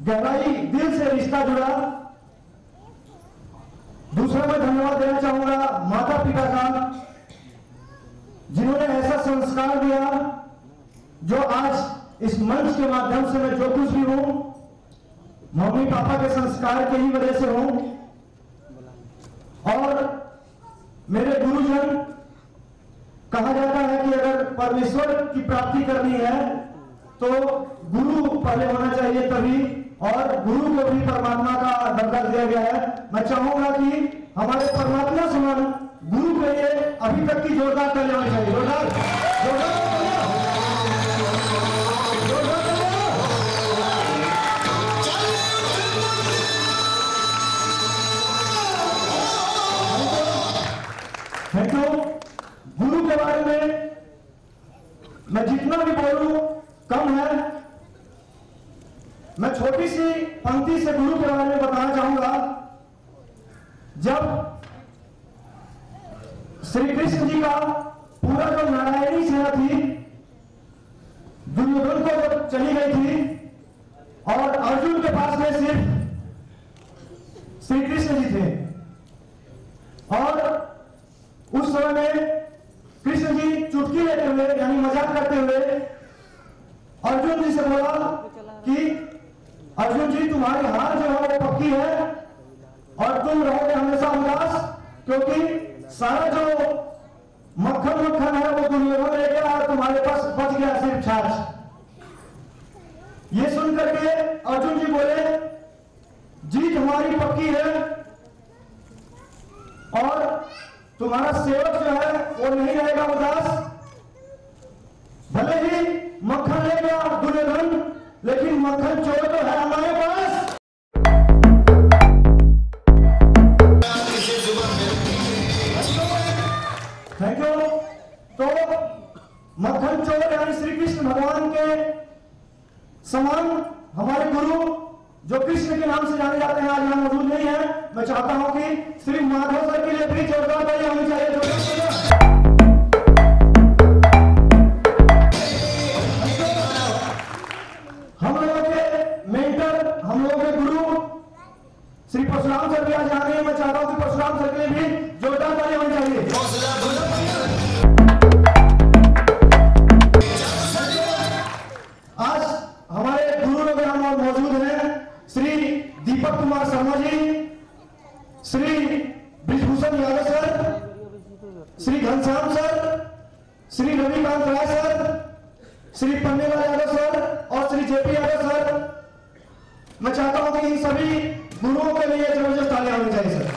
गहराई दिल से रिश्ता जुड़ा। दूसरा मैं धन्यवाद देना चाहूंगा माता पिता का, जिन्होंने ऐसा संस्कार दिया जो आज इस मंच के माध्यम से मैं जो कुछ भी हूं, मम्मी पापा के संस्कार के ही वजह से हूं। और मेरे गुरुजन, कहा जाता है कि अगर परमेश्वर की प्राप्ति करनी है तो गुरु पहले होना चाहिए तभी, और गुरु को भी परमात्मा का दर्जा दिया गया है। मैं चाहूंगा कि हमारे परमात्मा समान गुरु के लिए अभी तक की जोरदार ताली होनी चाहिए। जोरदार जोरदार गुरु के बारे में मैं जितना भी बोलूं कम है। मैं छोटी सी पंक्ति से गुरु के बारे में बताना चाहूंगा। जब श्री कृष्ण जी का पूरा जो नारायणी सेना थी दुर्योधन को जब चली गई थी और अर्जुन के पास में सिर्फ श्री कृष्ण जी थे, और उस समय में कृष्ण जी चुटकी लेते हुए यानी मजाक करते हुए अर्जुन जी से बोला कि अर्जुन जी तुम्हारी हार जो है वो पक्की है और तुम रहोगे हमेशा उदास, क्योंकि सारा जो मक्खन मक्खन है वो दुर्योधन ले गया और तुम्हारे पास बच गया सिर्फ छाछ। ये सुनकर के अर्जुन जी बोले जीत हमारी पक्की है और तुम्हारा सेवक जो है वो नहीं रहेगा उदास। भले ही मक्खन ले गया दुर्योधन, लेकिन मक्खन चोर तो है हमारे पास। Thank you. तो मक्खन चोर यानी श्री कृष्ण भगवान के समान हमारे गुरु जो कृष्ण के नाम से जाने जाते हैं आज यहाँ मौजूद नहीं है। मैं चाहता हूं कि श्री माधव सर के लिए भी जोरदार ताली होनी चाहिए। हम लोगों के मेंटर, हम लोगों के गुरु श्री परशुराम सर भी आज यहाँ नहीं है। मैं चाहता हूं कि परशुराम सर के लिए भी जोरदार ताली होनी चाहिए। आज हमारे गुरु लोग यहाँ मौजूद हैं। Shri Deepak Kumar Sharma ji, Shri Brijbhushan Yadav sir, Shri Ghanshyam sir, Shri Ravikant Rai sir, Shri Pannelal Yadav sir और श्री जेपी यादव सर। मैं चाहता हूं कि इन सभी गुरुओं के लिए जबरदस्त तालियां होनी चाहिए सर।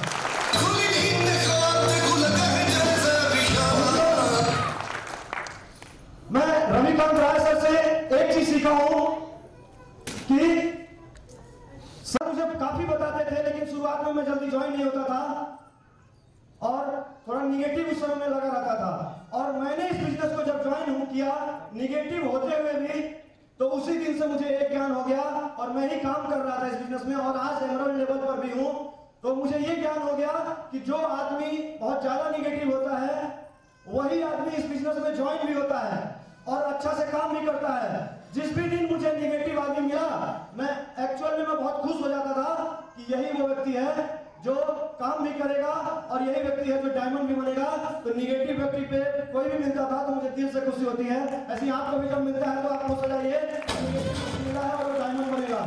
मैं रविकांत राय सर से एक चीज सीखा हूं कि सर मुझे काफी बताते थे, लेकिन शुरुआत में मैं जल्दी ज्वाइन नहीं होता था और थोड़ा निगेटिव उस समय में लगा रहता था। और मैंने इस बिजनेस को जब ज्वाइन किया निगेटिव होते हुए भी, तो उसी दिन से मुझे एक ज्ञान हो गया और मैं ही काम कर रहा था इस बिजनेस में और आज एमरल्ड लेवल पर भी हूं। तो मुझे ये ज्ञान हो गया कि जो आदमी बहुत ज्यादा निगेटिव होता है वही आदमी इस बिजनेस में ज्वाइन भी होता है और अच्छा से काम भी करता है। जिस भी दिन मुझे निगेटिव आदमी मिला, मैं एक्चुअल में बहुत खुश हो जाता था कि यही वो व्यक्ति है जो काम भी करेगा और यही व्यक्ति है जो डायमंड भी बनेगा। तो निगेटिव व्यक्ति पे कोई भी मिलता था तो मुझे दिल से खुशी होती है। ऐसे आपको भी जब मिलता है तो आप खुश हो जाइए, मिला है और डायमंड बनेगा।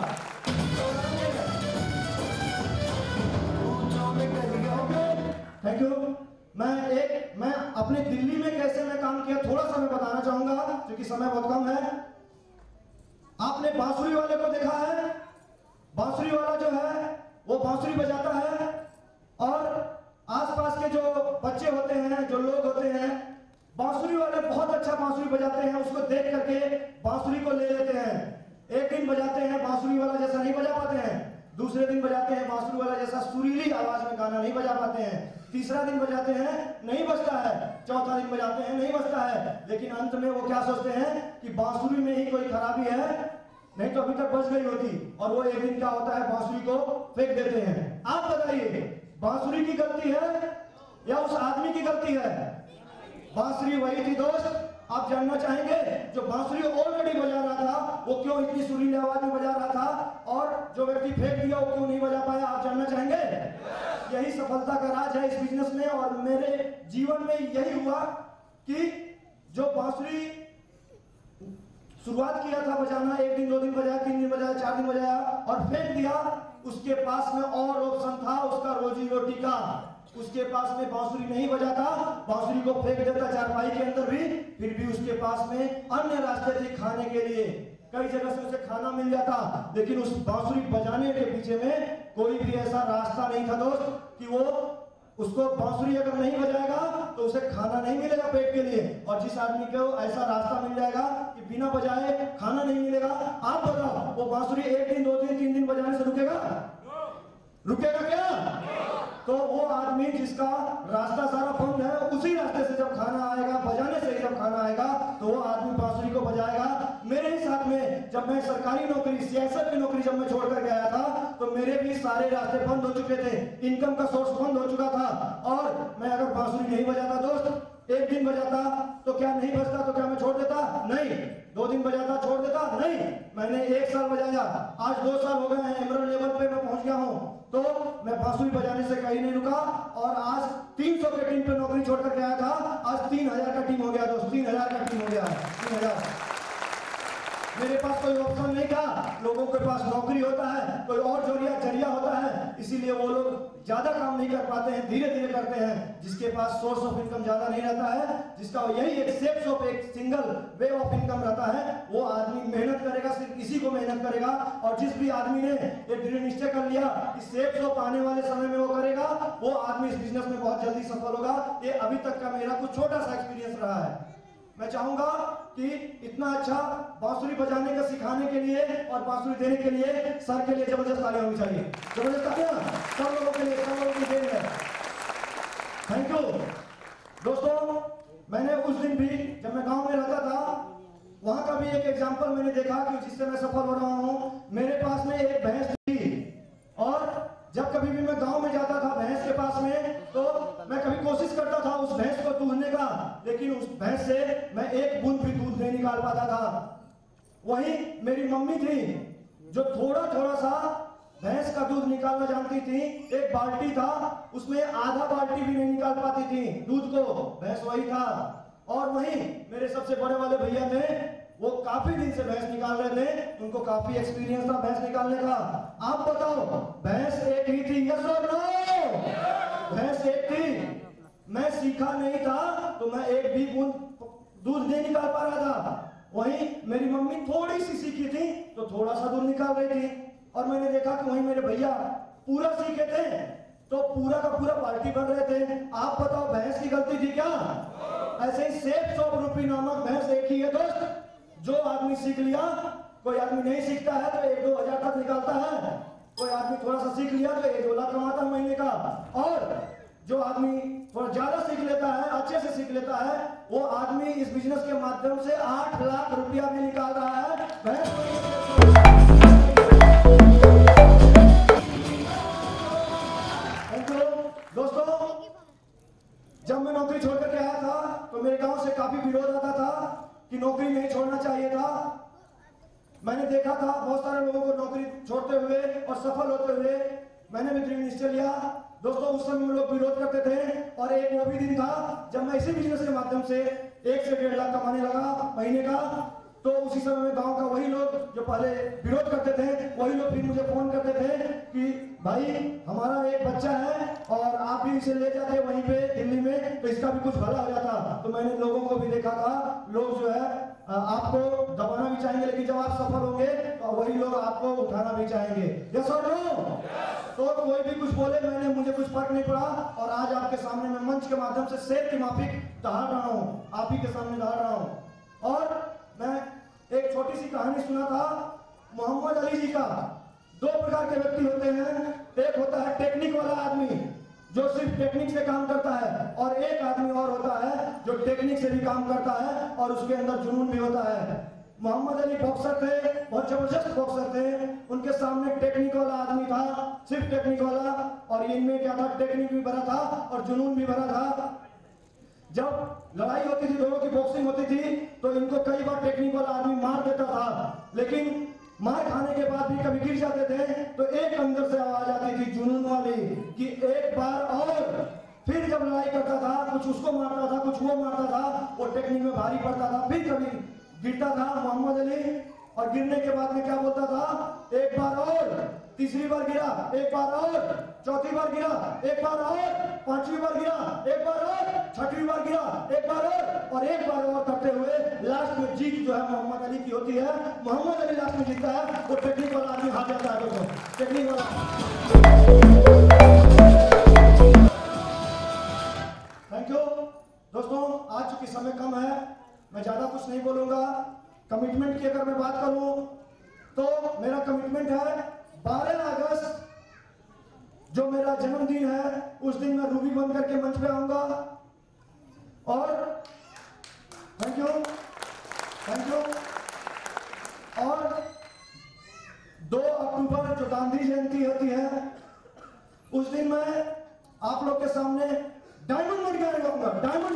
Thank you. मैं अपने दिल्ली में कैसे मैं काम किया थोड़ा सा मैं बताना चाहूंगा क्योंकि समय बहुत कम है। आपने बांसुरी वाले को देखा है? बांसुरी वाला जो है वो बांसुरी बजाता है और आसपास के जो बच्चे होते हैं, जो लोग होते हैं, बांसुरी वाले बहुत अच्छा बांसुरी बजाते हैं, उसको देख करके बांसुरी को ले लेते हैं। एक दिन बजाते हैं बांसुरी वाला जैसा नहीं बजा पाते हैं, दूसरे दिन बजाते हैं बांसुरी वाला जैसा सुरीली आवाज में गाना नहीं बजा पाते हैं, तीसरा दिन बजाते हैं नहीं बजता है, चौथा दिन बजाते हैं नहीं बजता है, लेकिन अंत में वो क्या सोचते हैं कि बांसुरी में ही कोई खराबी है, नहीं तो अभी तक बज गई होती। और वो एक दिन क्या होता है बांसुरी को फेंक देते हैं। आप बताइए बांसुरी की गलती है या उस आदमी की गलती है? बांसुरी वही थी दोस्त, आप जानना चाहेंगे जो बांसुरी ऑलरेडी बजा रहा था वो क्यों इतनी सुरीली आवाज में बजा रहा था, और जो व्यक्ति फेंक दिया वो क्यों नहीं बजा पाया? आप जानना चाहेंगे? यही सफलता का राज है इस बिजनेस में। और मेरे जीवन में यही हुआ कि जो बांसुरी शुरुआत किया था बजाना, 1 दिन 2 दिन बजाया, 3 दिन बजाया, 4 दिन बजाया और फेंक दिया, उसके पास में और ऑप्शन था उसका रोजी रोटी का। उसके पास में बांसुरी नहीं बजाता, बांसुरी को फेंक देता चारपाई के अंदर भी, फिर भी उसके पास में अन्य रास्ते थे खाने के लिए। कई जगह से उसे खाना मिल जाता, लेकिन उस बांसुरी बजाने के पीछे में कोई भी ऐसा रास्ता नहीं था दोस्त कि वो उसको बांसुरी अगर नहीं बजाएगा तो उसे खाना नहीं मिलेगा पेट के लिए। और जिस आदमी को ऐसा रास्ता मिल जाएगा कि बिना बजाए खाना नहीं मिलेगा, आप बताओ वो बांसुरी 1 दिन 2 दिन 3 दिन बजाने से रुकेगा? रुकेगा क्या? तो वो आदमी जिसका रास्ता सारा बंद है, उसी रास्ते से जब खाना आएगा, बजाने से जब खाना आएगा तो वो आदमी बांसुरी को बजाएगा। मेरे ही साथ में जब मैं सरकारी नौकरी, सियासत की नौकरी जब मैं छोड़ कर गया था तो मेरे भी सारे रास्ते बंद हो चुके थे, इनकम का सोर्स बंद हो चुका था। और मैं अगर बांसुरी नहीं बजाता दोस्त, 1 दिन बजाता तो क्या नहीं बजता तो क्या मैं छोड़ देता? नहीं। 2 दिन बजाता छोड़ देता? नहीं। मैंने 1 साल बजाया, आज 2 साल हो गए हैं, एमरल्ड लेवल पे मैं पहुंच गया हूं। तो मैं बांसुरी बजाने से कहीं नहीं रुका और आज 300 के टीम पे नौकरी छोड़ करके आया था, आज 3000 का टीम हो गया दोस्त, 3000 का टीम हो गया, 3000। मेरे पास कोई ऑप्शन नहीं था, लोगों के पास नौकरी होता है, कोई और जरिया होता है, इसीलिए वो लोग ज्यादा काम नहीं कर पाते हैं, धीरे धीरे करते हैं। जिसके पास सोर्स ऑफ इनकम ज्यादा नहीं रहता है, जिसका यही एक सेप्स ऑफ एक सिंगल वे ऑफ इनकम रहता है, वो आदमी मेहनत करेगा, सिर्फ इसी को मेहनत करेगा। और जिस भी आदमी ने एक दृढ़ निश्चय कर लिया कि सेप्स ऑफ आने वाले समय में वो करेगा, वो आदमी इस बिजनेस में बहुत जल्दी सफल होगा। ये अभी तक का मेरा कुछ छोटा सा एक्सपीरियंस रहा है। मैं चाहूंगा कि इतना अच्छा बांसुरी बजाने का सिखाने के लिए और बांसुरी देने के लिए सर के लिए जबरदस्त तालियां होनी चाहिए। जबरदस्त तालियां सब लोगों के लिए, सब लोगों की देन है। थैंक यू दोस्तों। मैंने उस दिन भी जब मैं गांव में रहता था, वहां का भी एक एग्जांपल मैंने देखा कि जिससे मैं सफल हो रहा हूं। मेरे पास में एक भैंस थी और जब कभी भी मैं गांव में जाता था भैंस के पास में, तो मैं कभी कोशिश करता था उस भैंस को दूहने का, लेकिन उस भैंस से मैं एक बूंद भी दूध नहीं निकाल पाता था। वहीं मेरी मम्मी थी जो थोड़ा थोड़ा सा भैंस का दूध निकालना जानती थी। एक बाल्टी था, उसमें आधा बाल्टी भी नहीं निकाल पाती थी दूध को, भैंस वही था। और वहीं मेरे सबसे बड़े वाले भैया थे, वो काफी दिन से भैंस निकाल रहे थे, उनको काफी एक्सपीरियंस था भैंस निकालने का। आप बताओ भैंस एक ही थी? यस और नो? भैंस एक थी। मैं सीखा नहीं था तो मैं एक भी बूंद दूध नहीं निकाल पा रहा था। वहीं मेरी मम्मी थोड़ी सी सीखी थी तो थोड़ा सा दूध निकाल रही थी। और मैंने देखा कि वहीं मेरे भैया पूरा सीखे थे तो पूरा का पूरा बाल्टी भर रहे थे। आप बताओ भैंस की गलती थी क्या? ऐसे ही सेप्स ऑफ रूपी नामक भैंस एक ही है दोस्त। जो आदमी सीख लिया, कोई आदमी नहीं सीखता है तो 1-2 हजार तक निकालता है, कोई आदमी थोड़ा सा सीख लिया तो 1-2 लाख कमाता है महीने का। और जो आदमी थोड़ा ज्यादा सीख लेता है, अच्छे से सीख लेता है, वो आदमी इस बिजनेस के माध्यम से 8 लाख रुपया भी निकाल रहा है। दोस्तों जब मैं नौकरी छोड़ करके आया था तो मेरे गांव से काफी विरोध आता था कि नौकरी नहीं छोड़ना चाहिए था। मैंने देखा था बहुत सारे लोगों को नौकरी छोड़ते हुए और सफल होते हुए। मैंने भी दृढ़ निश्चय लिया दोस्तों। उस समय में लोग विरोध करते थे और एक वो भी दिन था जब मैं इसी बिजनेस के माध्यम से 1 से 1.5 लाख कमाने लगा महीने का। तो उसी समय में गांव का वही लोग जो पहले विरोध करते थे, वही लोग फिर मुझे फोन करते थे कि भाई हमारा एक बच्चा है और आप भी इसे ले जाते वहीं पे दिल्ली में तो इसका भी कुछ भला हो जाता। तो मैंने लोगों को भी देखा था, लोग जो है आपको दबाना भी चाहेंगे, लेकिन जब आप सफल होंगे तो वही लोग आपको उठाना भी चाहेंगे। यस और नो? तो कोई भी कुछ बोले, मुझे कुछ फर्क नहीं पड़ा। और आज आपके सामने मैं मंच के माध्यम से शेर की माफिक दहाड़ रहा हूँ, आप ही के सामने दहाड़ रहा हूँ। और मैं एक छोटी सी कहानी सुना था मोहम्मद अली जी का। 2 प्रकार के व्यक्ति होते हैं, एक होता है टेक्निक वाला आदमी जो सिर्फ टेक्निक से काम करता है, और एक आदमी और होता है जो टेक्निक से भी काम करता है और उसके अंदर जुनून भी होता है। मोहम्मद अली बॉक्सर थे, बहुत जबरदस्त बॉक्सर थे। उनके सामने टेक्निक वाला आदमी था, सिर्फ टेक्निक वाला, और इनमें क्या था, टेक्निक भी भरा था और जुनून भी भरा था। जब लड़ाई होती थी, दोनों की बॉक्सिंग होती थी, तो इनको कई बार टेक्निक वाला आदमी मार देता था, लेकिन मार खाने के बाद भी कभी गिर जाते थे तो एक अंदर से आवाज आती थी जुनून वाली कि एक बार और। फिर जब लड़ाई करता था, कुछ उसको मारता था, कुछ वो मारता था, वो टेक्निक में भारी पड़ता था, फिर कभी गिरता था मोहम्मद अली, और गिरने के बाद में क्या बोलता था, एक बार और। तीसरी बार गिरा, एक बार और। चौथी बार गिरा, एक बार और। पांचवी बार गिरा, एक बार और। छठवीं बार गिरा, एक बार और एक बार और करते हुए लास्ट में जीत जो है मोहम्मद अली की होती है। मोहम्मद अली लास्ट में जीतता है, वो टेक्निक वाला आदमी हार जाता है दोस्तों, टेक्निक वाला। थैंक यू दोस्तों, आज चूंकि समय कम है, मैं ज्यादा कुछ नहीं बोलूंगा। कमिटमेंट की अगर मैं बात करूं तो मेरा कमिटमेंट है 12 अगस्त जो मेरा जन्मदिन है, उस दिन मैं रूबी बन करके मंच पे आऊंगा। और थैंक यू। और 2 अक्टूबर जो गांधी जयंती होती है, उस दिन मैं आप लोग के सामने डायमंड बन के आऊंगा, डायमंड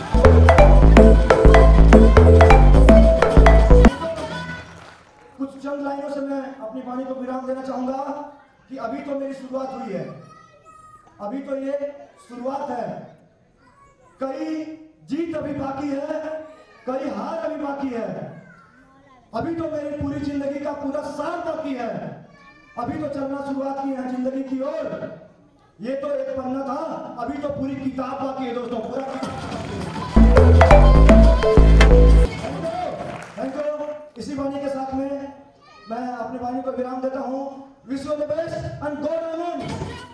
कुछ चंद लाइनों से मैं अपनी वाणी को विराम देना चाहूंगा कि अभी तो मेरी शुरुआत हुई है, अभी तो ये शुरुआत है। कई जीत अभी बाकी है, कई हार अभी बाकी है, अभी तो मेरी पूरी जिंदगी का पूरा साल बाकी है, अभी तो चलना शुरुआत की है जिंदगी की ओर। ये तो एक पन्ना था, अभी तो पूरी किताब बाकी है दोस्तों, पूरा थैंक यू। इसी वाणी के साथ में मैं अपनी वाणी को विराम देता हूं। Wish you the best and God Anand.